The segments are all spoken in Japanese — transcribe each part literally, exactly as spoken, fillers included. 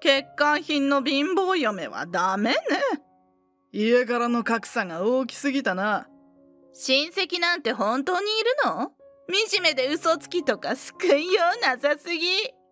欠陥品の貧乏嫁はダメね。 家柄の格差が大きすぎたな。 親戚なんて本当にいるの？惨めで嘘つきとか救いようなさすぎ。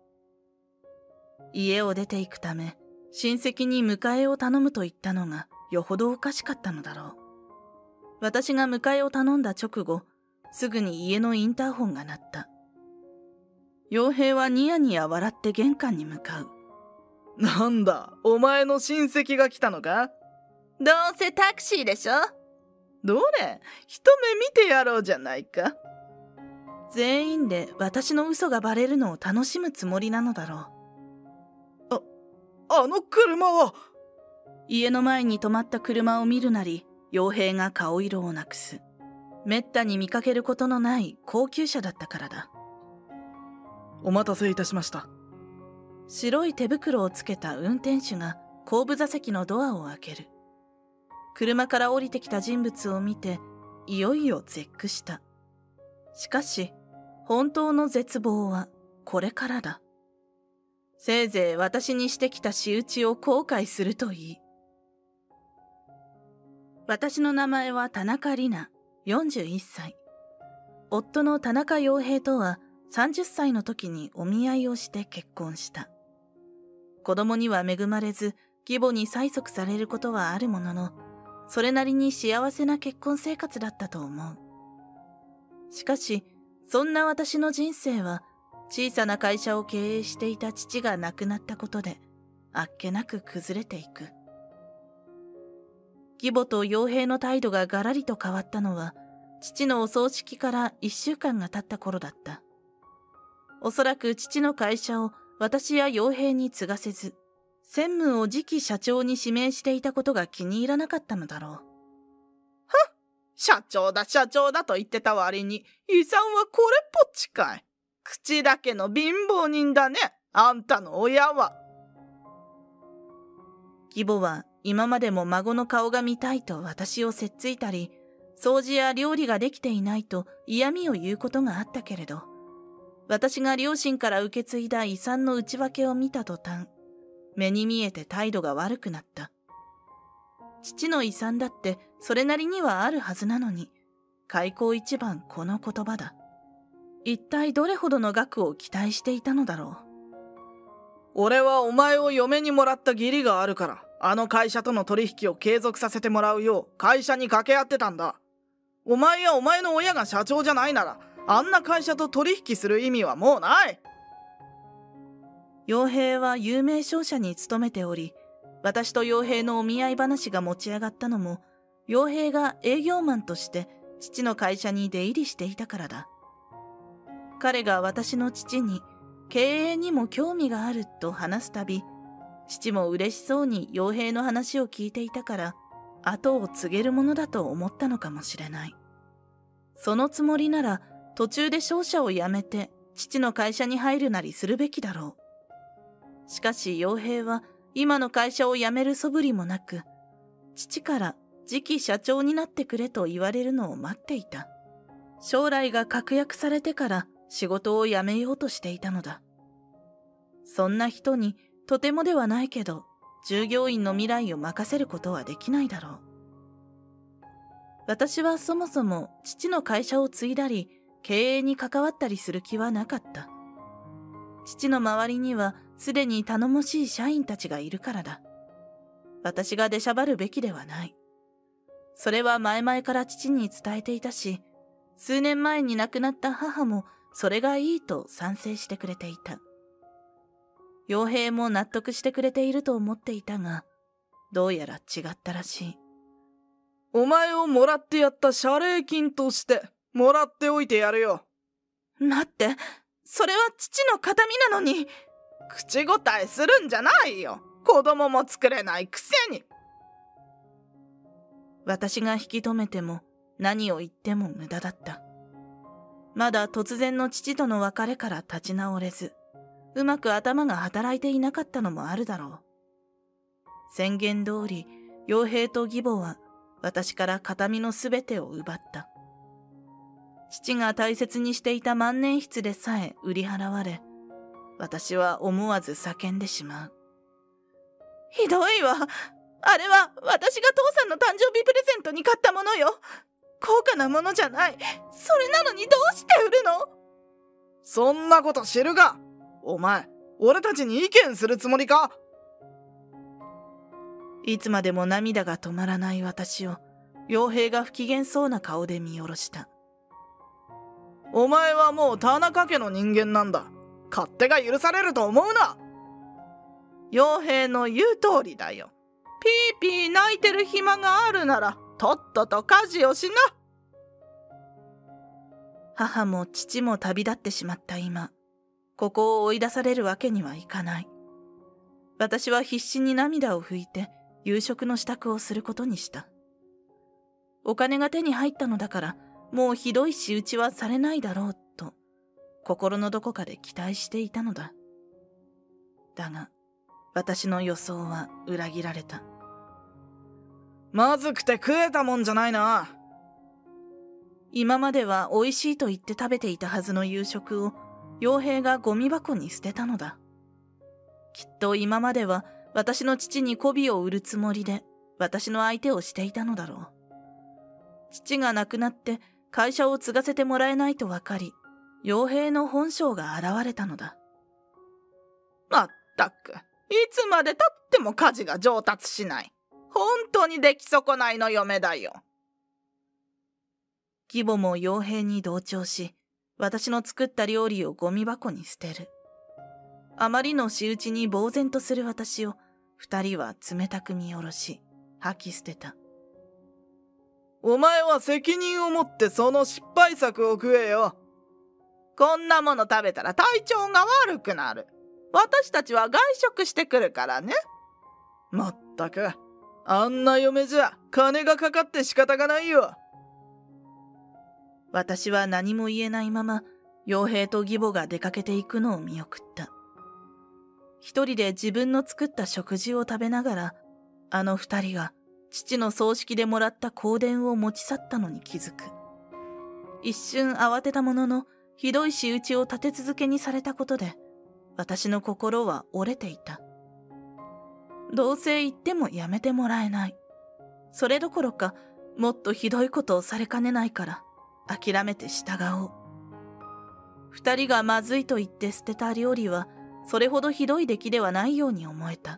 家を出ていくため親戚に迎えを頼むと言ったのがよほどおかしかったのだろう。私が迎えを頼んだ直後、すぐに家のインターホンが鳴った。傭兵はニヤニヤ笑って玄関に向かう。 なんだ、お前の親戚が来たのか？ どうせタクシーでしょ。 どれ、一目見てやろうじゃないか。 全員で私の嘘がバレるのを楽しむつもりなのだろう。あ、あの車は。 家の前に止まった車を見るなり、傭兵が顔色をなくす。めったに見かけることのない高級車だったからだ。 お待たせいたしました。 白い手袋をつけた運転手が後部座席のドアを開ける。車から降りてきた人物を見て、いよいよ絶句した。しかし、本当の絶望はこれからだ。せいぜい私にしてきた仕打ちを後悔するといい。私の名前は田中里奈、よんじゅういっさい。夫の田中洋平とはさんじゅっさいの時にお見合いをして結婚した。子供には恵まれず、義母に催促されることはあるものの、それなりに幸せな結婚生活だったと思う。しかし、そんな私の人生は、小さな会社を経営していた父が亡くなったことで、あっけなく崩れていく。義母と傭兵の態度がガラリと変わったのは、父のお葬式から一週間が経った頃だった。おそらく父の会社を私や傭兵に継がせず、専務を次期社長に指名していたことが気に入らなかったのだろう。はっ、社長だ社長だと言ってた割に遺産はこれっぽっちかい。口だけの貧乏人だね、あんたの親は。義母は今までも孫の顔が見たいと私をせっついたり、掃除や料理ができていないと嫌味を言うことがあったけれど、私が両親から受け継いだ遺産の内訳を見た途端、目に見えて態度が悪くなった。父の遺産だってそれなりにはあるはずなのに、開口一番この言葉だ。一体どれほどの額を期待していたのだろう。 俺はお前を嫁にもらった義理があるから、あの会社との取引を継続させてもらうよう会社に掛け合ってたんだ。お前やお前の親が社長じゃないなら、あんな会社と取引する意味はもうない。 傭兵は有名商社に勤めており、私と傭兵のお見合い話が持ち上がったのも、傭兵が営業マンとして父の会社に出入りしていたからだ。彼が私の父に経営にも興味があると話すたび、父も嬉しそうに傭兵の話を聞いていたから、後を告げるものだと思ったのかもしれない。そのつもりなら途中で商社を辞めて父の会社に入るなりするべきだろう。しかし傭兵は今の会社を辞める素振りもなく、父から次期社長になってくれと言われるのを待っていた。将来が確約されてから仕事を辞めようとしていたのだ。そんな人にとてもではないけど、従業員の未来を任せることはできないだろう。私はそもそも父の会社を継いだり、経営に関わったりする気はなかった。父の周りにはすでに頼もしい社員たちがいるからだ。私が出しゃばるべきではない。それは前々から父に伝えていたし、数年前に亡くなった母もそれがいいと賛成してくれていた。傭兵も納得してくれていると思っていたが、どうやら違ったらしい。 お前をもらってやった謝礼金としてもらっておいてやるよ。 待って、それは父の形見なのに。口答えするんじゃないよ。子供も作れないくせに。私が引き止めても何を言っても無駄だった。まだ突然の父との別れから立ち直れず、うまく頭が働いていなかったのもあるだろう。宣言通り、傭兵と義母は私から形見のすべてを奪った。父が大切にしていた万年筆でさえ売り払われ、私は思わず叫んでしまう。 ひどいわ。あれは私が父さんの誕生日プレゼントに買ったものよ。高価なものじゃない。それなのにどうして売るの？ そんなこと知るか。お前、俺たちに意見するつもりか？ いつまでも涙が止まらない私を、傭兵が不機嫌そうな顔で見下ろした。 お前はもう田中家の人間なんだ。勝手が許されると思うな。 傭兵の言う通りだよ。ピーピー泣いてる暇があるなら、とっとと家事をしな。母も父も旅立ってしまった今、ここを追い出されるわけにはいかない。私は必死に涙を拭いて夕食の支度をすることにした。お金が手に入ったのだから、もうひどい仕打ちはされないだろうと、心のどこかで期待していたのだ。だが、私の予想は裏切られた。 まずくて食えたもんじゃないな。 今までは美味しいと言って食べていたはずの夕食を傭兵がゴミ箱に捨てたのだ。きっと今までは私の父に媚びを売るつもりで私の相手をしていたのだろう。父が亡くなって会社を継がせてもらえないと分かり、傭兵の本性が現れたのだ。まったく、いつまでたっても家事が上達しない。本当に出来損ないの嫁だよ。義母も傭兵に同調し、私の作った料理をゴミ箱に捨てる。あまりの仕打ちに呆然とする私を二人は冷たく見下ろし、吐き捨てた。 お前は責任を持ってその失敗作を食えよ。 こんなもの食べたら体調が悪くなる。私たちは外食してくるからね。 まったく、あんな嫁じゃ金がかかって仕方がないよ。 私は何も言えないまま、傭兵と義母が出かけていくのを見送った。一人で自分の作った食事を食べながら、あの二人が父の葬式でもらった香典を持ち去ったのに気づく。一瞬慌てたものの、ひどい仕打ちを立て続けにされたことで、私の心は折れていた。どうせ言ってもやめてもらえない。それどころか、もっとひどいことをされかねないから、諦めて従おう。二人がまずいと言って捨てた料理は、それほどひどい出来ではないように思えた。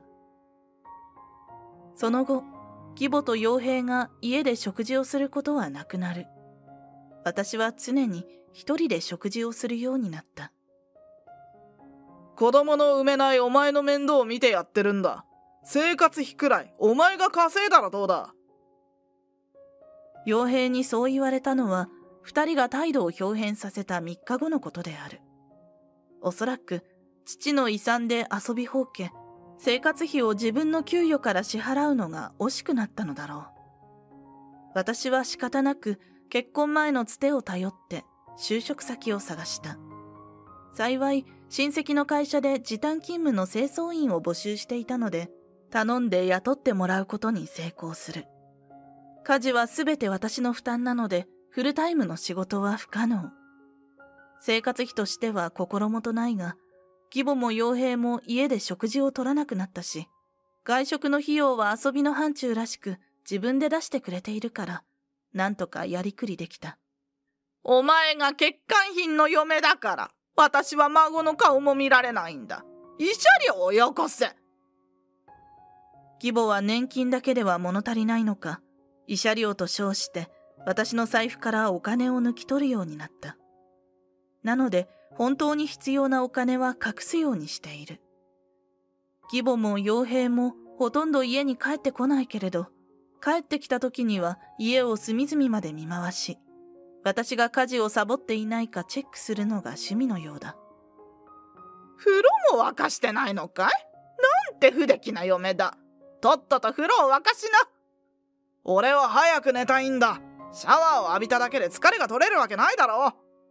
その後、義母と傭兵が家で食事をすることはなくなる。私は常に一人で食事をするようになった。 子供の産めないお前の面倒を見てやってるんだ。生活費くらいお前が稼いだらどうだ。 傭兵にそう言われたのは、二人が態度を表変させた三日後のことである。おそらく父の遺産で遊びほうけ、生活費を自分の給与から支払うのが惜しくなったのだろう。私は仕方なく結婚前のつてを頼って就職先を探した。幸い親戚の会社で時短勤務の清掃員を募集していたので、頼んで雇ってもらうことに成功する。家事はすべて私の負担なので、フルタイムの仕事は不可能。生活費としては心もとないが、義母も傭兵も家で食事を取らなくなったし、外食の費用は遊びの範疇らしく自分で出してくれているから、なんとかやりくりできた。お前が欠陥品の嫁だから、私は孫の顔も見られないんだ。慰謝料をよこせ。義母は年金だけでは物足りないのか、慰謝料と称して私の財布からお金を抜き取るようになった。なので本当に必要なお金は隠すようにしている。義母も傭兵もほとんど家に帰ってこないけれど、帰ってきた時には家を隅々まで見回し、私が家事をサボっていないかチェックするのが趣味のようだ。風呂も沸かしてないのかい？なんて不出来な嫁だ。とっとと風呂を沸かしな。 俺は早く寝たいんだ。シャワーを浴びただけで疲れが取れるわけないだろう。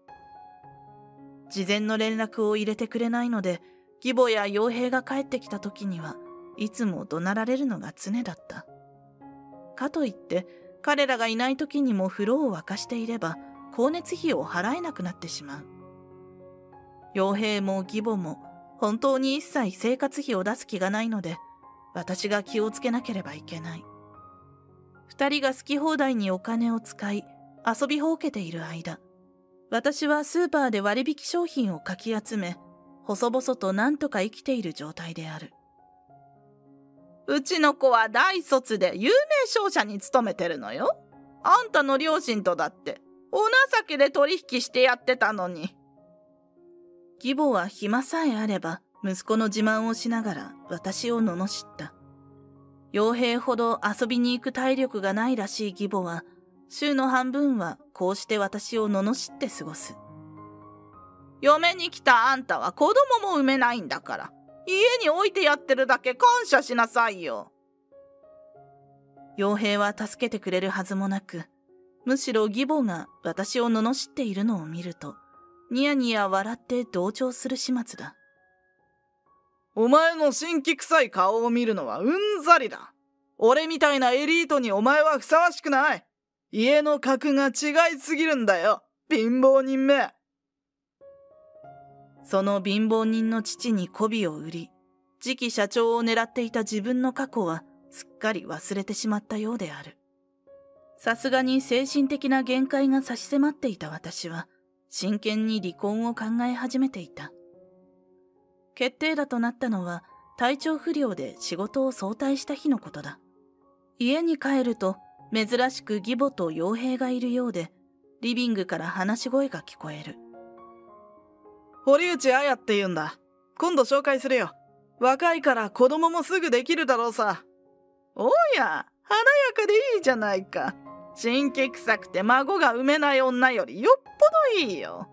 事前の連絡を入れてくれないので、義母や傭兵が帰ってきた時にはいつも怒鳴られるのが常だった。かといって彼らがいない時にも風呂を沸かしていれば光熱費を払えなくなってしまう。傭兵も義母も本当に一切生活費を出す気がないので、 私が気をつけなければいけない。二人が好き放題にお金を使い、遊びほうけている間、私はスーパーで割引商品をかき集め、細々と何とか生きている状態である。 うちの子は大卒で有名商社に勤めてるのよ。あんたの両親とだってお情けで取引してやってたのに。 義母は暇さえあれば息子の自慢をしながら私を罵った。傭兵ほど遊びに行く体力がないらしい義母は、週の半分はこうして私を罵って過ごす。 嫁に来たあんたは子供も産めないんだから、家に置いてやってるだけ感謝しなさいよ。 傭兵は助けてくれるはずもなく、むしろ義母が私を罵っているのを見ると、ニヤニヤ笑って同調する始末だ。 お前の辛気臭い顔を見るのはうんざりだ。俺みたいなエリートにお前はふさわしくない。家の格が違いすぎるんだよ、貧乏人め。 その貧乏人の父に媚びを売り、次期社長を狙っていた自分の過去はすっかり忘れてしまったようである。さすがに精神的な限界が差し迫っていた私は、真剣に離婚を考え始めていた。決定打となったのは、体調不良で仕事を早退した日のことだ。家に帰ると、珍しく義母と傭兵がいるようで、リビングから話し声が聞こえる。 堀内彩って言うんだ。今度紹介するよ。若いから子供もすぐできるだろうさ。おや、華やかでいいじゃないか。辛気臭くて孫が産めない女よりよっぽどいいよ。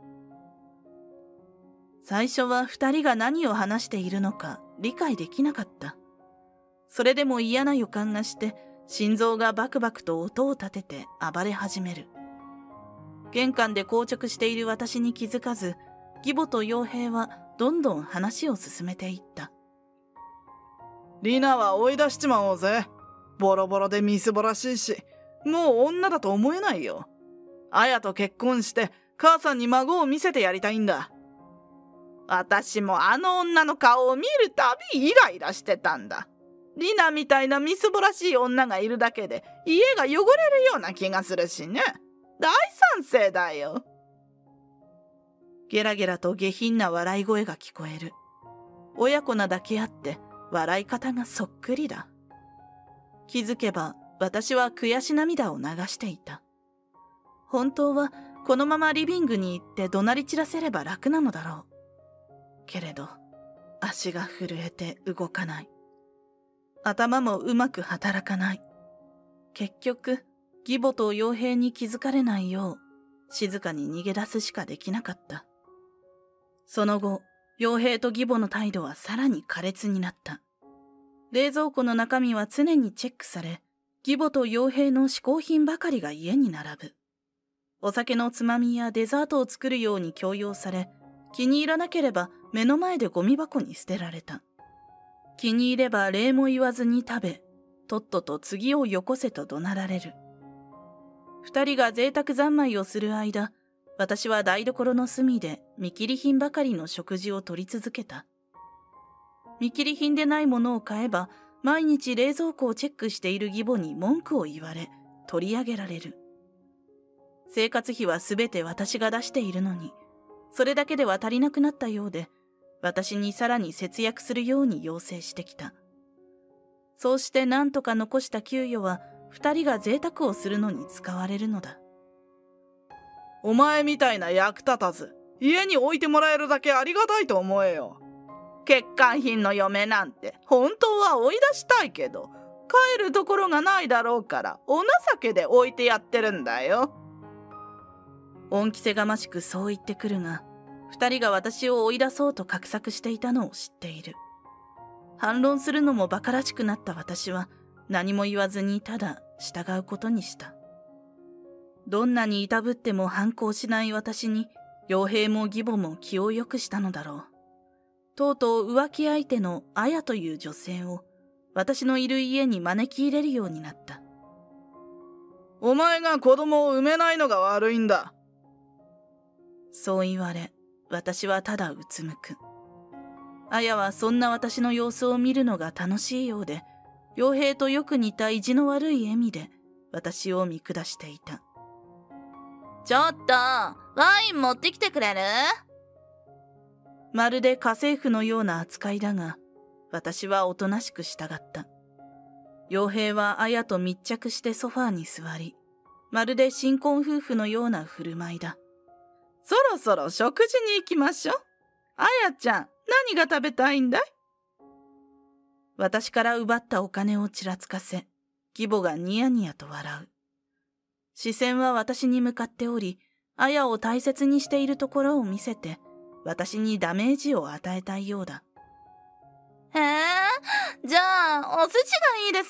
最初は二人が何を話しているのか理解できなかった。それでも嫌な予感がして、心臓がバクバクと音を立てて暴れ始める。玄関で硬直している私に気づかず、義母と傭兵はどんどん話を進めていった。 リナは追い出しちまおうぜ。ボロボロでみすぼらしいし、もう女だと思えないよ。アヤと結婚して母さんに孫を見せてやりたいんだ。私もあの女の顔を見るたびイライラしてたんだ。リナみたいなみすぼらしい女がいるだけで家が汚れるような気がするしね。大賛成だよ。 ゲラゲラと下品な笑い声が聞こえる。親子なだけあって笑い方がそっくりだ。気づけば私は悔し涙を流していた。本当はこのままリビングに行って怒鳴り散らせれば楽なのだろう。けれど足が震えて動かない。頭もうまく働かない。結局義母と傭兵に気づかれないよう静かに逃げ出すしかできなかった。その後、傭兵と義母の態度はさらに苛烈になった。冷蔵庫の中身は常にチェックされ、義母と傭兵の嗜好品ばかりが家に並ぶ。お酒のつまみやデザートを作るように強要され、気に入らなければ目の前でゴミ箱に捨てられた。気に入れば礼も言わずに食べ、とっとと次をよこせと怒鳴られる。二人が贅沢三昧をする間、私は台所の隅で見切り品ばかりの食事を取り続けた。見切り品でないものを買えば、毎日冷蔵庫をチェックしている義母に文句を言われ、取り上げられる。生活費はすべて私が出しているのに、それだけでは足りなくなったようで、私にさらに節約するように要請してきた。そうして何とか残した給与は、二人が贅沢をするのに使われるのだ。 お前みたいな役立たず、家に置いてもらえるだけありがたいと思えよ。欠陥品の嫁なんて本当は追い出したいけど、帰るところがないだろうからお情けで置いてやってるんだよ。 恩着せがましくそう言ってくるが、二人が私を追い出そうと画策していたのを知っている。反論するのも馬鹿らしくなった私は何も言わずにただ従うことにした。どんなにいたぶっても反抗しない私に傭兵も義母も気を良くしたのだろう。とうとう浮気相手の綾という女性を私のいる家に招き入れるようになった。 お前が子供を産めないのが悪いんだ。 そう言われ、私はただうつむく。 綾はそんな私の様子を見るのが楽しいようで、傭兵とよく似た意地の悪い笑みで私を見下していた。 ちょっと、ワイン持ってきてくれる？ まるで家政婦のような扱いだが、私はおとなしく従った。傭兵は綾と密着してソファーに座り、まるで新婚夫婦のような振る舞いだ。 そろそろ食事に行きましょう。あやちゃん、何が食べたいんだい？ 私から奪ったお金をちらつかせ、義母がニヤニヤと笑う。視線は私に向かっており、あやを大切にしているところを見せて、私にダメージを与えたいようだ。 へえ、じゃあ、お寿司がいいです。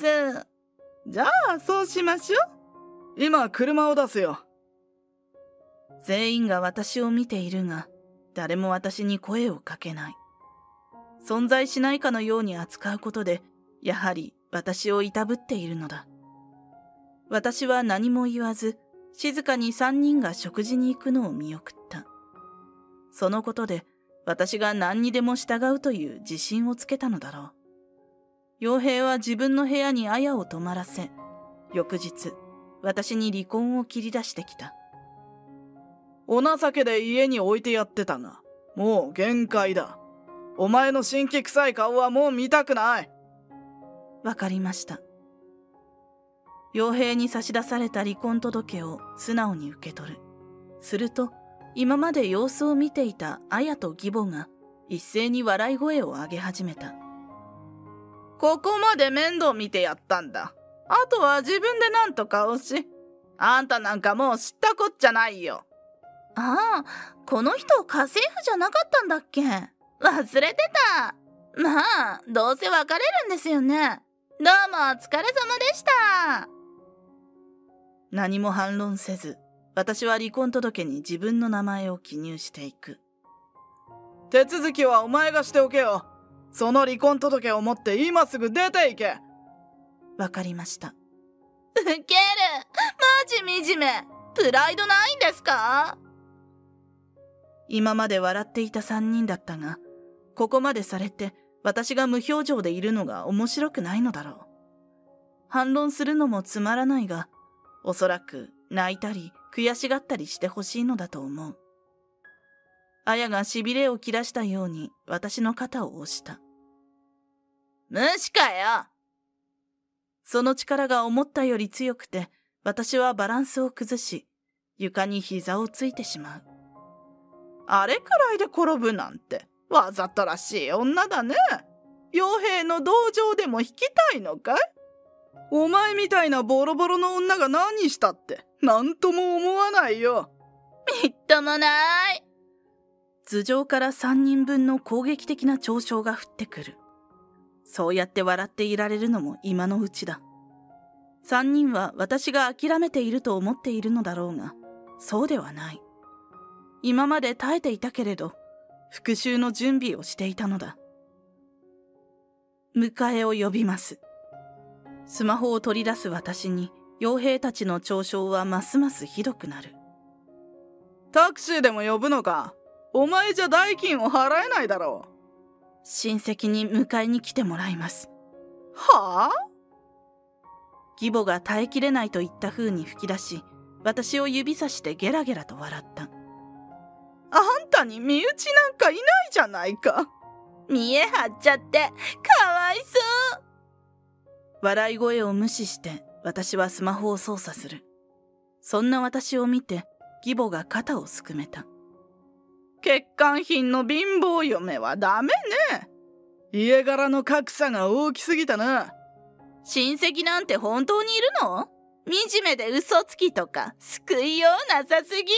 じゃあ、そうしましょう。今、車を出すよ。 全員が私を見ているが、誰も私に声をかけない。存在しないかのように扱うことで、やはり私をいたぶっているのだ。私は何も言わず、静かに三人が食事に行くのを見送った。そのことで、私が何にでも従うという自信をつけたのだろう。傭兵は自分の部屋に綾を泊まらせ、翌日、私に離婚を切り出してきた。 お情けで家に置いてやってたが、もう限界だ。お前の神気臭い顔はもう見たくない。 わかりました。傭兵に差し出された離婚届を素直に受け取る。すると、今まで様子を見ていた綾と義母が一斉に笑い声を上げ始めた。 ここまで面倒見てやったんだ。あとは自分で何とか押し。あんたなんかもう知ったこっちゃないよ。 ああ、この人家政婦じゃなかったんだっけ？忘れてた。まあ、どうせ別れるんですよね。どうもお疲れ様でした。 何も反論せず、私は離婚届に自分の名前を記入していく。 手続きはお前がしておけよ。その離婚届を持って今すぐ出て行け。 わかりました。 ウケる。マジ惨め。プライドないんですか？ 今まで笑っていた三人だったが、ここまでされて私が無表情でいるのが面白くないのだろう。反論するのもつまらないが、おそらく泣いたり悔しがったりしてほしいのだと思う。綾がしびれを切らしたように私の肩を押した。 無視かよ。 その力が思ったより強くて、私はバランスを崩し、床に膝をついてしまう。 あれくらいで転ぶなんて、わざとらしい女だね。傭兵の同情でも引きたいのかい？お前みたいなボロボロの女が何したって、なんとも思わないよ。 みっともない。 頭上から三人分の攻撃的な嘲笑が降ってくる。そうやって笑っていられるのも今のうちだ。三人は私が諦めていると思っているのだろうが、そうではない。今まで耐えていたけれど、復讐の準備をしていたのだ。迎えを呼びます。スマホを取り出す私に、傭兵たちの嘲笑はますますひどくなる。 タクシーでも呼ぶのか？お前じゃ代金を払えないだろう。 親戚に迎えに来てもらいます。 はあ？ 義母が耐えきれないと言った風に吹き出し、私を指さしてゲラゲラと笑った。 あんたに身内なんかいないじゃないか。 見え張っちゃってかわいそう。 笑い声を無視して私はスマホを操作する。そんな私を見て義母が肩をすくめた。 欠陥品の貧乏嫁はダメね。家柄の格差が大きすぎたな。 親戚なんて本当にいるの？惨めで嘘つきとか救いようなさすぎ。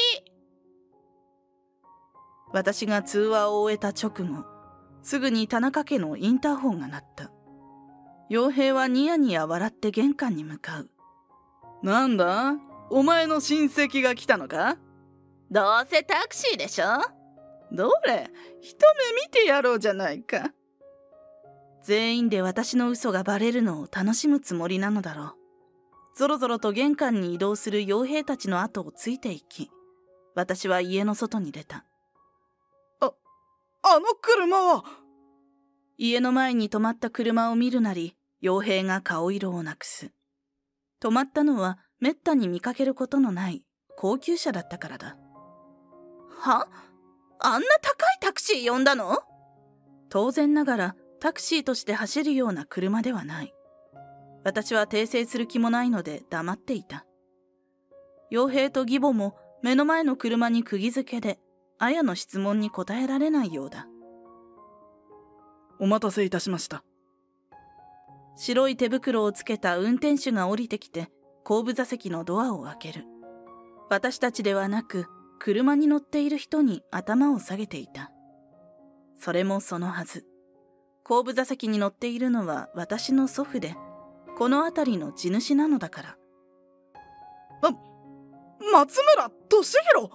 私が通話を終えた直後、すぐに田中家のインターホンが鳴った。傭兵はニヤニヤ笑って玄関に向かう。 なんだ？お前の親戚が来たのか？ どうせタクシーでしょ？ どれ、一目見てやろうじゃないか。 全員で私の嘘がバレるのを楽しむつもりなのだろう。ぞろぞろと玄関に移動する傭兵たちの後をついていき、私は家の外に出た。 あ、あの車は。 家の前に止まった車を見るなり、傭兵が顔色をなくす。止まったのはめったに見かけることのない高級車だったからだ。 は？あんな高いタクシー呼んだの？ 当然ながらタクシーとして走るような車ではない。私は訂正する気もないので黙っていた。傭兵と義母も目の前の車に釘付けで、綾の質問に答えられないようだ。 お待たせいたしました。 白い手袋をつけた運転手が降りてきて、後部座席のドアを開ける。私たちではなく、車に乗っている人に頭を下げていた。それもそのはず。後部座席に乗っているのは私の祖父で、この辺りの地主なのだから。 あ、松村俊弘！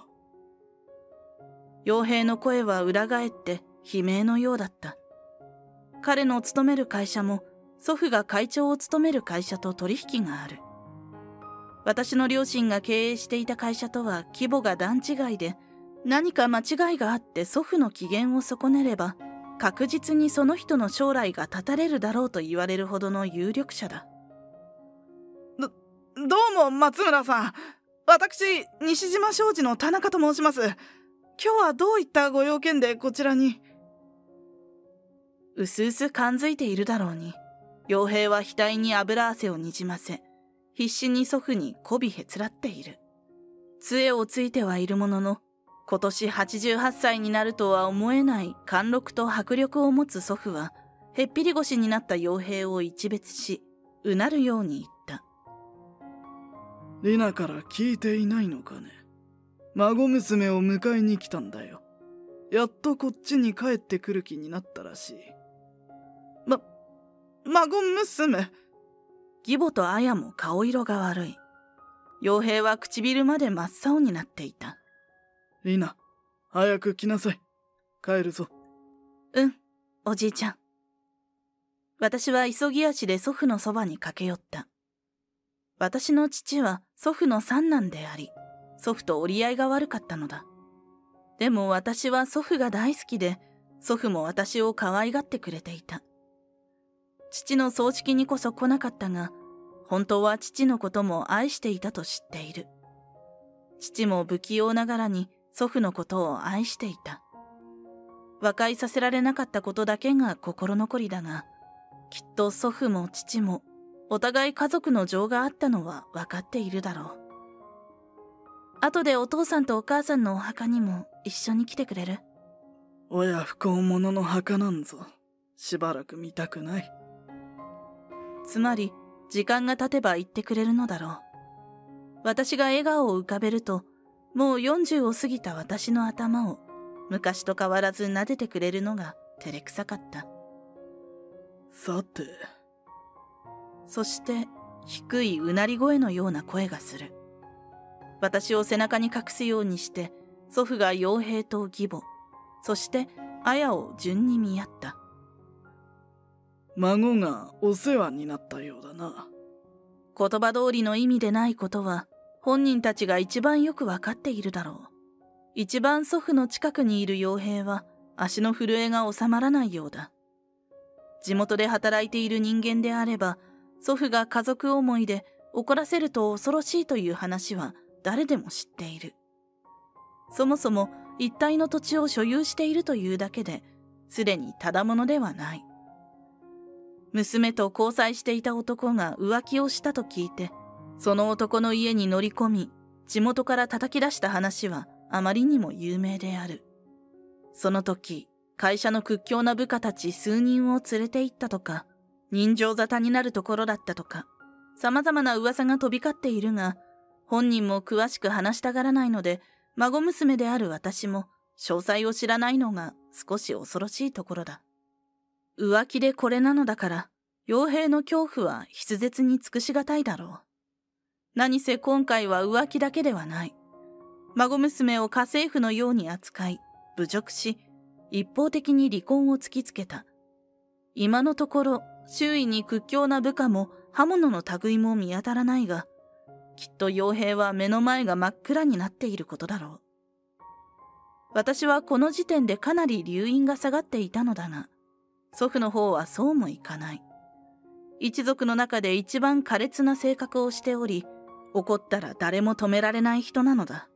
傭兵の声は裏返って悲鳴のようだった。彼の勤める会社も祖父が会長を務める会社と取引がある。私の両親が経営していた会社とは規模が段違いで、何か間違いがあって祖父の機嫌を損ねれば確実にその人の将来が絶たれるだろうと言われるほどの有力者だ。 ど、どうも松村さん。私、西島商事の田中と申します。今日はどういったご用件でこちらに？ うすうす感づいているだろうに、傭兵は額に油汗をにじませ、必死に祖父に媚びへつらっている。杖をついてはいるものの、今年はちじゅうはっさいになるとは思えない貫禄と迫力を持つ祖父は、へっぴり腰になった傭兵を一別し、うなるように言った。 リナから聞いていないのかね。孫娘を迎えに来たんだよ。やっとこっちに帰ってくる気になったらしい。ま、孫娘。 義母と綾も顔色が悪い。傭兵は唇まで真っ青になっていた。 リナ、早く来なさい。帰るぞ。 うん、おじいちゃん。私は急ぎ足で祖父のそばに駆け寄った。私の父は祖父の三男であり、祖父と折り合いが悪かったのだ。でも私は祖父が大好きで、祖父も私を可愛がってくれていた。父の葬式にこそ来なかったが、本当は父のことも愛していたと知っている。父も不器用ながらに祖父のことを愛していた。和解させられなかったことだけが心残りだが、きっと祖父も父もお互い家族の情があったのは分かっているだろう。後でお父さんとお母さんのお墓にも一緒に来てくれる？ 親不孝者の墓なんぞしばらく見たくない。 つまり時間が経てば言ってくれるのだろう。私が笑顔を浮かべると、もうよんじゅうを過ぎた私の頭を昔と変わらず撫でてくれるのが照れくさかった。 さて。 そして低いうなり声のような声がする。私を背中に隠すようにして祖父が傭兵と義母、そして綾を順に見合った。 孫がお世話になったようだな。 言葉通りの意味でないことは本人たちが一番よくわかっているだろう。一番祖父の近くにいる傭兵は足の震えが収まらないようだ。地元で働いている人間であれば、祖父が家族思いで怒らせると恐ろしいという話は誰でも知っている。そもそも一帯の土地を所有しているというだけで、すでにただものではない。娘と交際していた男が浮気をしたと聞いて、その男の家に乗り込み、地元から叩き出した話はあまりにも有名である。その時、会社の屈強な部下たち数人を連れて行ったとか、人情沙汰になるところだったとか、様々な噂が飛び交っているが、本人も詳しく話したがらないので、孫娘である私も詳細を知らないのが少し恐ろしいところだ。浮気でこれなのだから、傭兵の恐怖は筆舌に尽くしがたいだろう。何せ今回は浮気だけではない。孫娘を家政婦のように扱い、侮辱し、一方的に離婚を突きつけた。今のところ、周囲に屈強な部下も刃物の類も見当たらないが、きっと傭兵は目の前が真っ暗になっていることだろう。私はこの時点でかなり留飲が下がっていたのだが、 祖父の方はそうもいかない。一族の中で一番苛烈な性格をしており、怒ったら誰も止められない人なのだ。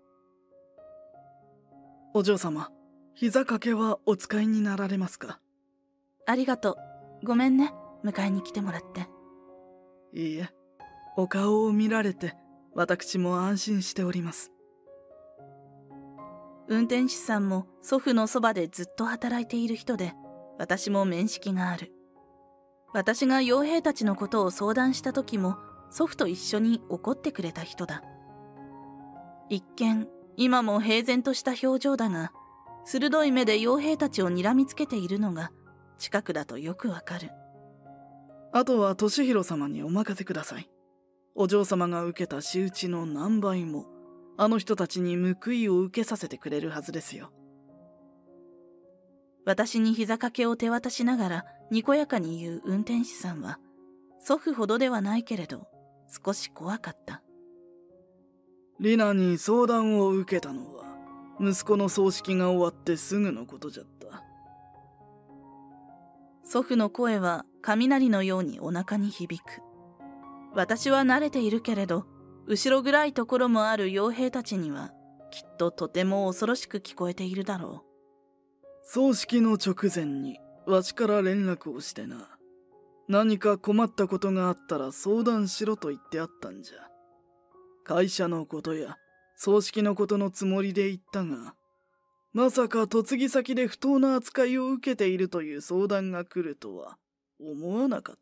お嬢様、膝掛けはお使いになられますか？ ありがとう。ごめんね、迎えに来てもらって。 いいえ、お顔を見られて私も安心しております。 運転手さんも祖父のそばでずっと働いている人で、私も面識がある。私が傭兵たちのことを相談した時も祖父と一緒に怒ってくれた人だ。一見今も平然とした表情だが、鋭い目で傭兵たちを睨みつけているのが近くだとよくわかる。 あとは俊弘様にお任せください。お嬢様が受けた仕打ちの何倍もあの人たちに報いを受けさせてくれるはずですよ。 私に膝掛けを手渡しながらにこやかに言う運転手さんは、祖父ほどではないけれど少し怖かった。 リナに相談を受けたのは息子の葬式が終わってすぐのことじゃった。 祖父の声は雷のようにお腹に響く。私は慣れているけれど、後ろ暗いところもある傭兵たちにはきっととても恐ろしく聞こえているだろう。 葬式の直前にわしから連絡をしてな。何か困ったことがあったら相談しろと言ってあったんじゃ。会社のことや葬式のことのつもりで言ったが、まさか嫁ぎ先で不当な扱いを受けているという相談が来るとは思わなかった。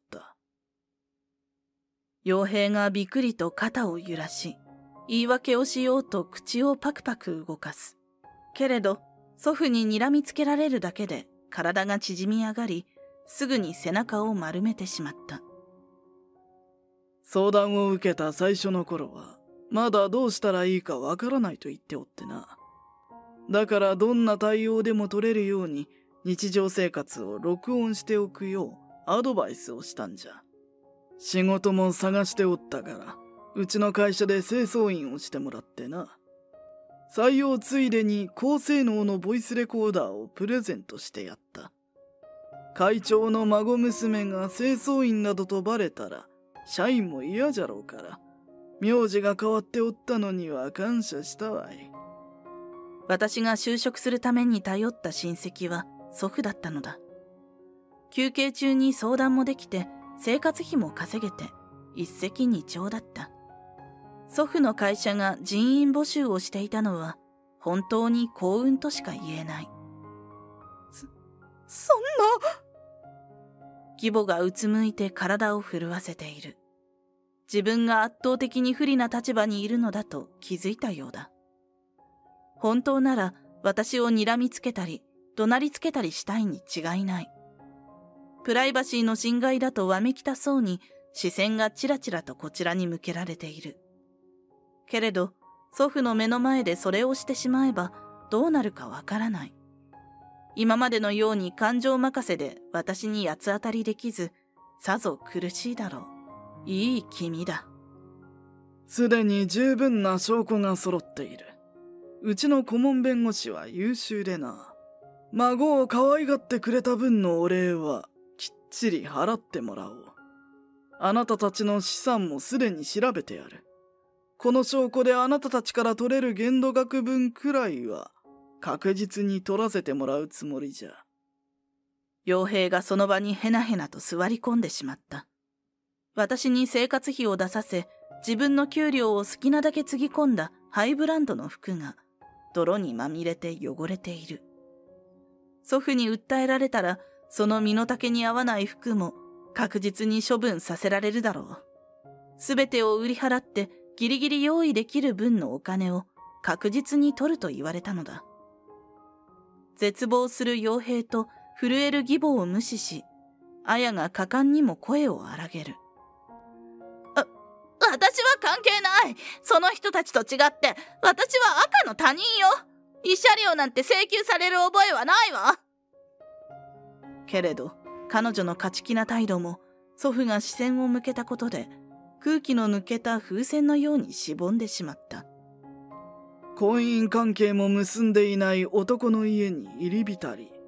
傭兵がびくりと肩を揺らし、言い訳をしようと口をパクパク動かす。けれど祖父に睨みつけられるだけで体が縮み上がり、すぐに背中を丸めてしまった。 相談を受けた最初の頃はまだどうしたらいいかわからないと言っておってな。だからどんな対応でも取れるように日常生活を録音しておくようアドバイスをしたんじゃ。仕事も探しておったから、うちの会社で清掃員をしてもらってな。採用ついでに高性能のボイスレコーダーをプレゼントしてやった。会長の孫娘が清掃員などとバレたら社員も嫌じゃろうから、名字が変わっておったのには感謝したわい。 私が就職するために頼った親戚は祖父だったのだ。休憩中に相談もできて生活費も稼げて一石二鳥だった。祖父の会社が人員募集をしていたのは本当に幸運としか言えない。 そ、そんな。 義母がうつむいて体を震わせている。自分が圧倒的に不利な立場にいるのだと気づいたようだ。本当なら私を睨みつけたり怒鳴りつけたりしたいに違いない。プライバシーの侵害だとわめきたそうに視線がちらちらとこちらに向けられている。けれど祖父の目の前でそれをしてしまえばどうなるかわからない。今までのように感情任せで私に八つ当たりできず、さぞ苦しいだろう。いい気味だ。 すでに十分な証拠が揃っている。うちの顧問弁護士は優秀でな。孫を可愛がってくれた分のお礼はきっちり払ってもらおう。あなたたちの資産もすでに調べてやる。この証拠であなたたちから取れる限度額分くらいは確実に取らせてもらうつもりじゃ。 傭兵がその場にへなへなと座り込んでしまった。私に生活費を出させ、自分の給料を好きなだけつぎ込んだハイブランドの服が泥にまみれて汚れている。祖父に訴えられたら、その身の丈に合わない服も確実に処分させられるだろう。すべてを売り払ってギリギリ用意できる分のお金を確実に取ると言われたのだ。絶望する傭兵と震える義母を無視し、綾が果敢にも声を荒げる。あ、私は関係ない。その人たちと違って私は赤の他人よ。慰謝料なんて請求される覚えはないわ。けれど彼女の勝ち気な態度も祖父が視線を向けたことで空気の抜けた風船のようにしぼんでしまった。 婚姻関係も結んでいない男の家に入り浸り、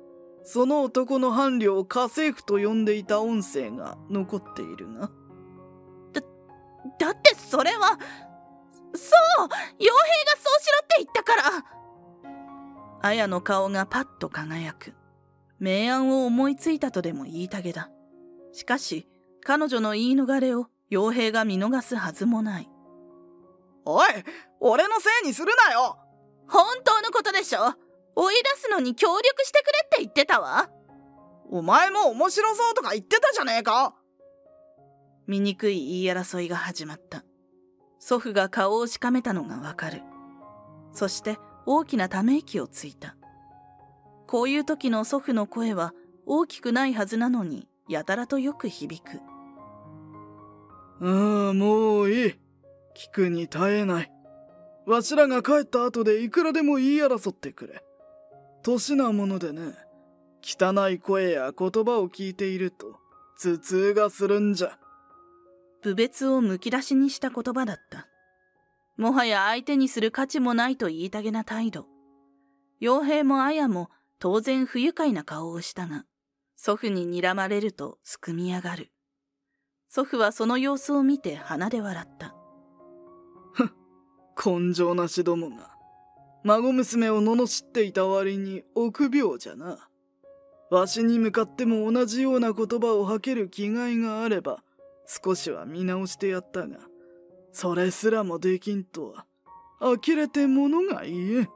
その男の伴侶を家政婦と呼んでいた音声が残っているが。 だ、だってそれは、そう、傭兵がそうしろって言ったから。 綾の顔がパッと輝く。明暗を思いついたとでも言いたげだ。しかし、彼女の言い逃れを傭兵が見逃すはずもない。 おい、俺のせいにするなよ。 本当のことでしょ。追い出すのに協力してくれって言ってたわ。 お前も面白そうとか言ってたじゃねえか。 醜い言い争いが始まった。祖父が顔をしかめたのがわかる。そして大きなため息をついた。こういう時の祖父の声は大きくないはずなのにやたらとよく響く。 ああ、もういい。聞くに耐えない。わしらが帰った後でいくらでも言い争ってくれ。年なものでね、汚い声や言葉を聞いていると頭痛がするんじゃ。 侮蔑をむき出しにした言葉だった。もはや相手にする価値もないと言いたげな態度。傭兵も綾も当然不愉快な顔をしたが、祖父に睨まれるとすくみ上がる。祖父はその様子を見て鼻で笑った。 ふん、根性なしどもが孫娘を罵っていた割に臆病じゃな。わしに向かっても同じような言葉を吐ける気概があれば少しは見直してやったが、それすらもできんとは呆れてものが言えん。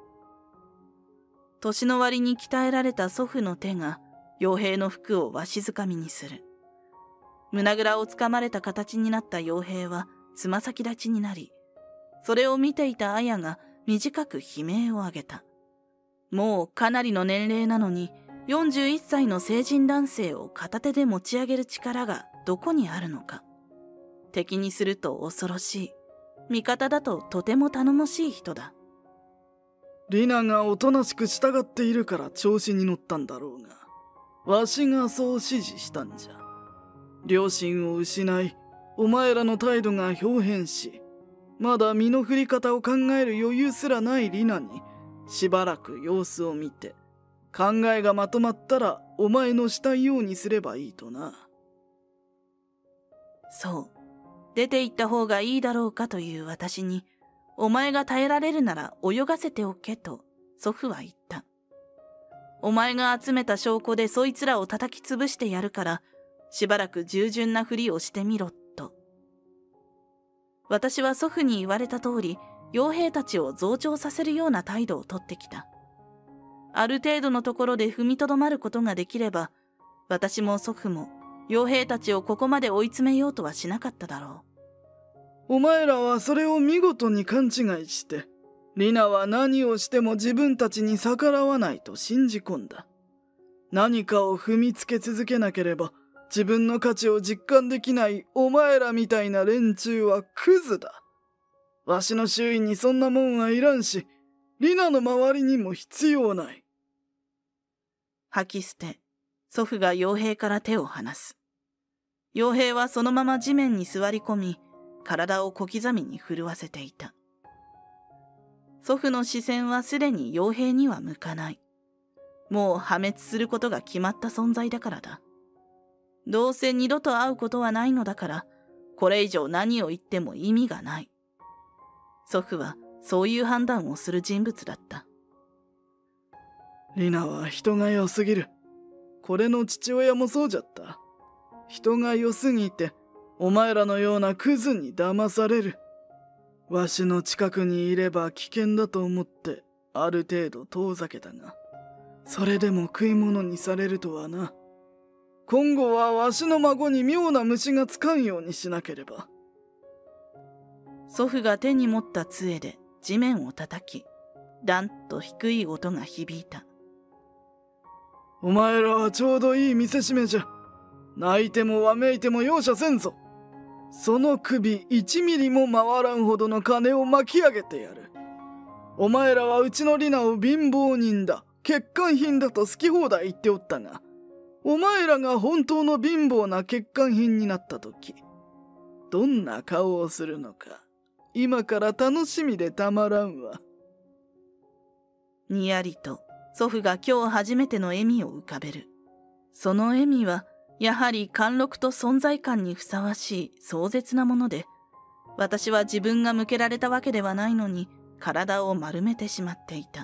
年の割に鍛えられた祖父の手が傭兵の服をわしづかみにする。胸ぐらをつかまれた形になった傭兵はつま先立ちになり、それを見ていた綾が短く悲鳴を上げた。もうかなりの年齢なのによんじゅういっさいの成人男性を片手で持ち上げる力がどこにあるのか。敵にすると恐ろしい、味方だととても頼もしい人だ。 リナがおとなしく従っているから調子に乗ったんだろうが、わしがそう指示したんじゃ。良心を失い、お前らの態度が表変し、まだ身の振り方を考える余裕すらないリナにしばらく様子を見て、考えがまとまったらお前のしたいようにすればいいとな。 そう、出て行った方がいいだろうかという私に、お前が耐えられるなら泳がせておけと祖父は言った。お前が集めた証拠でそいつらを叩き潰してやるから、しばらく従順なふりをしてみろと。私は祖父に言われた通り、傭兵たちを増長させるような態度をとってきた。ある程度のところで踏みとどまることができれば、私も祖父も傭兵たちをここまで追い詰めようとはしなかっただろう。 お前らはそれを見事に勘違いして、リナは何をしても自分たちに逆らわないと信じ込んだ。何かを踏みつけ続けなければ、自分の価値を実感できないお前らみたいな連中はクズだ。わしの周囲にそんなもんはいらんし、リナの周りにも必要ない。 吐き捨て、祖父が傭兵から手を離す。傭兵はそのまま地面に座り込み、体を小刻みに震わせていた。祖父の視線はすでに傭兵には向かない。もう破滅することが決まった存在だからだ。どうせ二度と会うことはないのだから、これ以上何を言っても意味がない。祖父はそういう判断をする人物だった。 リナは人が良すぎる。これの父親もそうじゃった。人が良すぎて、お前らのようなクズに騙される。わしの近くにいれば危険だと思ってある程度遠ざけたが、それでも食い物にされるとはな。今後はわしの孫に妙な虫がつかんようにしなければ。 祖父が手に持った杖で地面を叩き、ダンと低い音が響いた。 お前らはちょうどいい見せしめじゃ。泣いてもわめいても容赦せんぞ。その首一ミリも回らんほどの金を巻き上げてやる。お前らはうちのリナを貧乏人だ、欠陥品だと好き放題言っておったが、お前らが本当の貧乏な欠陥品になった時、どんな顔をするのか、今から楽しみでたまらんわ。 にやりと祖父が今日初めての笑みを浮かべる。その笑みはやはり貫禄と存在感にふさわしい壮絶なもので、私は自分が向けられたわけではないのに体を丸めてしまっていた。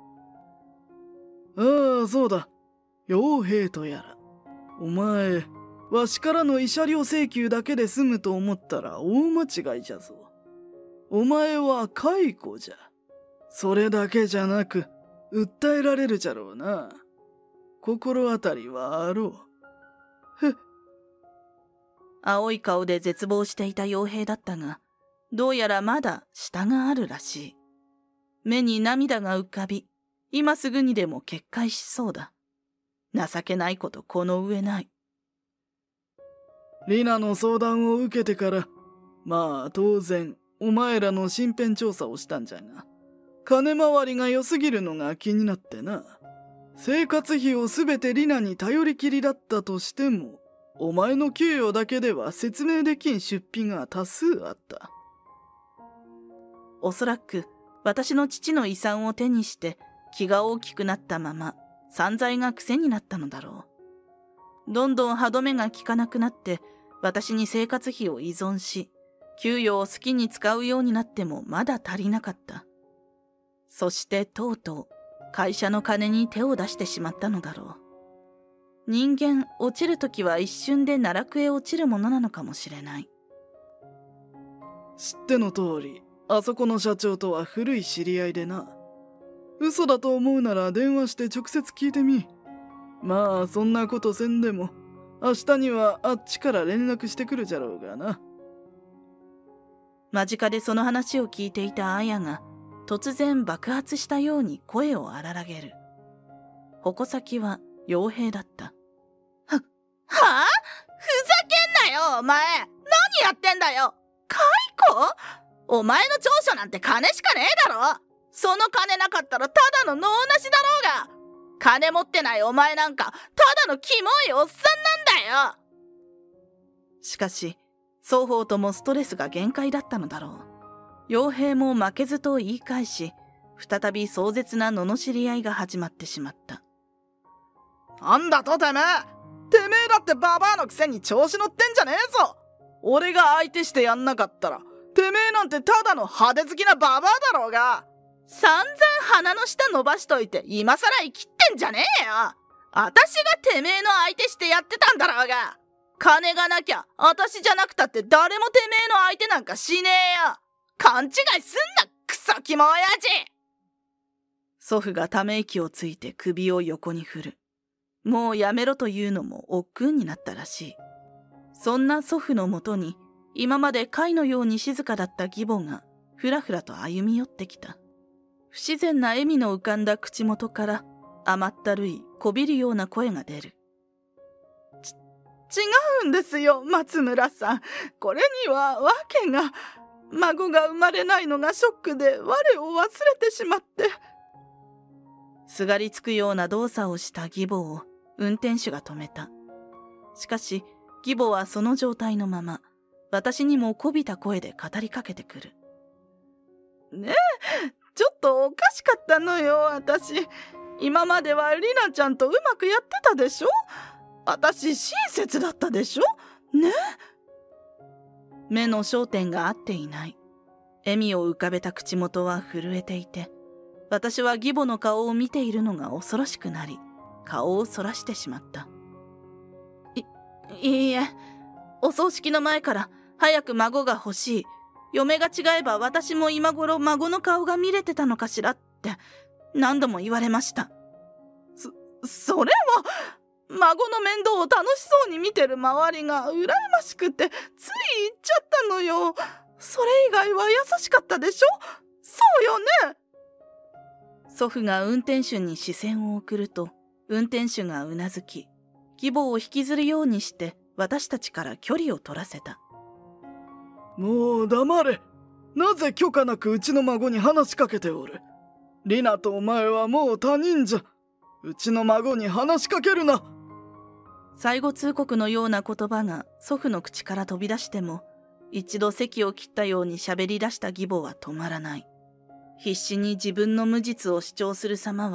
ああ、そうだ。傭兵とやら。お前、わしからの慰謝料請求だけで済むと思ったら大間違いじゃぞ。お前は解雇じゃ。それだけじゃなく、訴えられるじゃろうな。心当たりはあろう。ふっ。 青い顔で絶望していた傭兵だったが、どうやらまだ舌があるらしい。目に涙が浮かび、今すぐにでも決壊しそうだ。情けないことこの上ない。 リナの相談を受けてから、まあ当然お前らの身辺調査をしたんじゃが、金回りが良すぎるのが気になってな。生活費をすべてリナに頼りきりだったとしても、お前の給与だけでは説明できん出費が多数あった。 おそらく私の父の遺産を手にして気が大きくなったまま散財が癖になったのだろう。どんどん歯止めが効かなくなって私に生活費を依存し、給与を好きに使うようになってもまだ足りなかった。そしてとうとう会社の金に手を出してしまったのだろう。人間落ちるときは一瞬で奈落へ落ちるものなのかもしれない。 知っての通り、あそこの社長とは古い知り合いでな。嘘だと思うなら電話して直接聞いてみ。まあそんなことせんでも明日にはあっちから連絡してくるじゃろうがな。 間近でその話を聞いていたアヤが突然爆発したように声を荒らげる。矛先は傭兵だった。 は、はあ？ふざけんなよお前。何やってんだよ。解雇？お前の長所なんて金しかねえだろ。その金なかったらただの能なしだろうが。金持ってないお前なんかただのキモいおっさんなんだよ。 しかし双方ともストレスが限界だったのだろう。傭兵も負けずと言い返し、再び壮絶な罵り合いが始まってしまった。 なんだとてめえ。てめえだってババアのくせに調子乗ってんじゃねえぞ。俺が相手してやんなかったらてめえなんてただの派手好きなババアだろうが。 散々鼻の下伸ばしといて今さら生きってんじゃねえよ。私がてめえの相手してやってたんだろうが。金がなきゃ私じゃなくたって誰もてめえの相手なんかしねえよ。勘違いすんなクソキモ親父。 祖父がため息をついて首を横に振る。もうやめろというのも億劫になったらしい。そんな祖父のもとに今まで貝のように静かだった義母がふらふらと歩み寄ってきた。不自然な笑みの浮かんだ口元から甘ったるいこびるような声が出る。 ち、違うんですよ松村さん。これには訳が。孫が生まれないのがショックで我を忘れてしまって。 すがりつくような動作をした義母を運転手が止めた。しかし義母はその状態のまま私にもこびた声で語りかけてくる。 ねえ、ちょっとおかしかったのよ私。今まではリナちゃんとうまくやってたでしょ。私親切だったでしょね。 目の焦点が合っていない。笑みを浮かべた口元は震えていて、私は義母の顔を見ているのが恐ろしくなり、顔をそらしてしまった。い、いいえ、お葬式の前から早く孫が欲しい。嫁が違えば私も今頃孫の顔が見れてたのかしらって何度も言われました。 そ、それは孫の面倒を楽しそうに見てる周りが羨ましくてつい言っちゃったのよ。それ以外は優しかったでしょ。そうよね。 祖父が運転手に視線を送ると運転手がうなずき、義母を引きずるようにして私たちから距離を取らせた。 もう黙れ。なぜ許可なくうちの孫に話しかけておる。リナとお前はもう他人じゃ。うちの孫に話しかけるな。 最後通告のような言葉が祖父の口から飛び出しても、一度席を切ったように喋り出した義母は止まらない。必死に自分の無実を主張する様は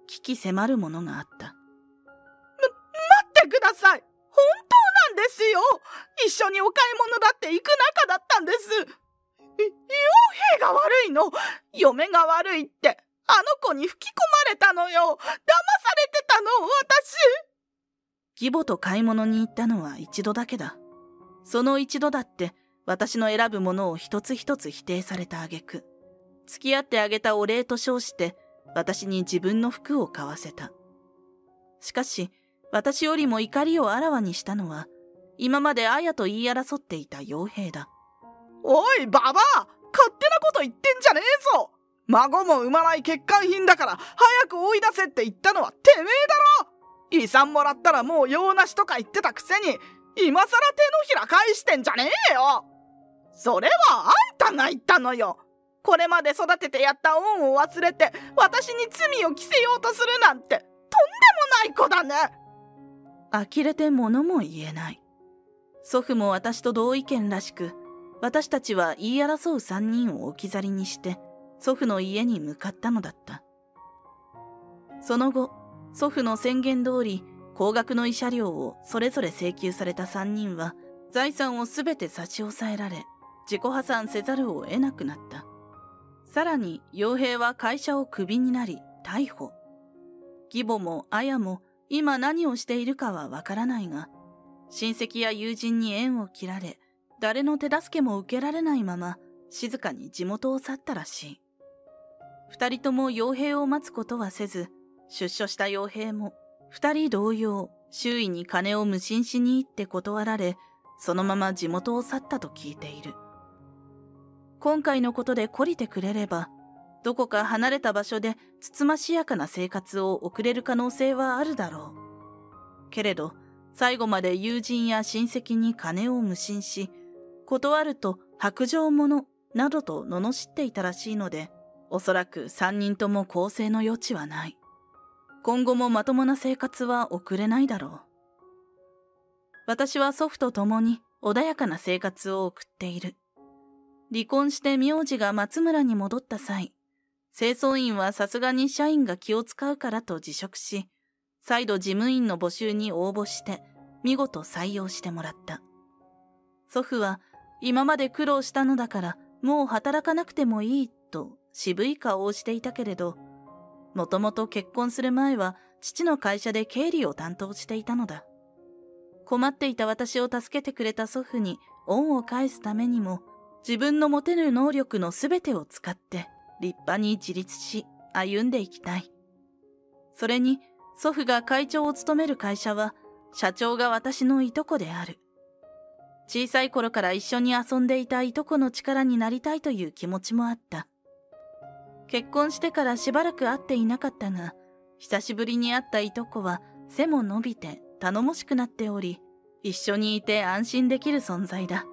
危機迫るものがあった。 待ってください。本当なんですよ。一緒にお買い物だって行く仲だったんです。傭兵が悪いの。嫁が悪いってあの子に吹き込まれたのよ。騙されてたの、私。 義母と買い物に行ったのは一度だけだ。その一度だって私の選ぶものを一つ一つ否定された挙句、付き合ってあげたお礼と称して私に自分の服を買わせた。しかし私よりも怒りをあらわにしたのは、今まで綾と言い争っていた傭兵だ。 おいババア、勝手なこと言ってんじゃねえぞ。孫も産まない欠陥品だから早く追い出せって言ったのはてめえだろ。遺産もらったらもう用なしとか言ってたくせに、今さら手のひら返してんじゃねえよ。それはあんたが言ったのよ。これまで育ててやった恩を忘れて私に罪を着せようとするなんてとんでもない子だね。 呆れて物も言えない。祖父も私と同意見らしく、私たちは言い争う三人を置き去りにして祖父の家に向かったのだった。その後、祖父の宣言通り高額の慰謝料をそれぞれ請求された三人は財産をすべて差し押さえられ、自己破産せざるを得なくなった。さらに傭兵は会社をクビになり逮捕。義母も綾も今何をしているかはわからないが、親戚や友人に縁を切られ、誰の手助けも受けられないまま静かに地元を去ったらしい。二人とも傭兵を待つことはせず、出所した傭兵も二人同様周囲に金を無心しに行って断られ、そのまま地元を去ったと聞いている。今回のことで懲りてくれれば、どこか離れた場所でつつましやかな生活を送れる可能性はあるだろう。けれど最後まで友人や親戚に金を無心し、断ると薄情者などと罵っていたらしいので、おそらく三人とも更生の余地はない。今後もまともな生活は送れないだろう。私は祖父と共に穏やかな生活を送っている。離婚して名字が松村に戻った際、清掃員はさすがに社員が気を使うからと辞職し、再度事務員の募集に応募して見事採用してもらった。祖父は今まで苦労したのだからもう働かなくてもいいと渋い顔をしていたけれど、もともと結婚する前は父の会社で経理を担当していたのだ。困っていた私を助けてくれた祖父に恩を返すためにも、自分の持てる能力のすべてを使って立派に自立し歩んでいきたい。それに祖父が会長を務める会社は社長が私のいとこである。小さい頃から一緒に遊んでいたいとこの力になりたいという気持ちもあった。結婚してからしばらく会っていなかったが、久しぶりに会ったいとこは背も伸びて頼もしくなっており、一緒にいて安心できる存在だ。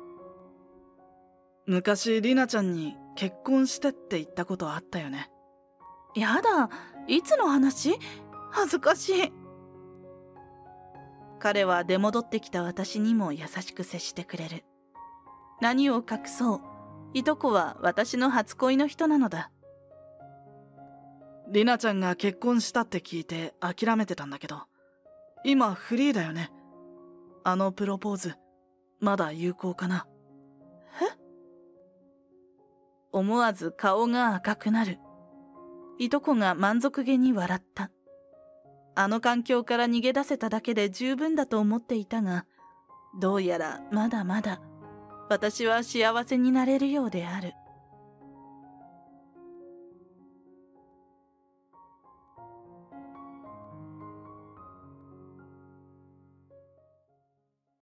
昔リナちゃんに結婚してって言ったことあったよね。 やだ、いつの話？恥ずかしい。彼は出戻ってきた私にも優しく接してくれる。何を隠そう、いとこは私の初恋の人なのだ。 リナちゃんが結婚したって聞いて諦めてたんだけど、今フリーだよね。あのプロポーズまだ有効かな？ え？思わず顔が赤くなる。いとこが満足げに笑った。あの環境から逃げ出せただけで十分だと思っていたが、どうやらまだまだ私は幸せになれるようである。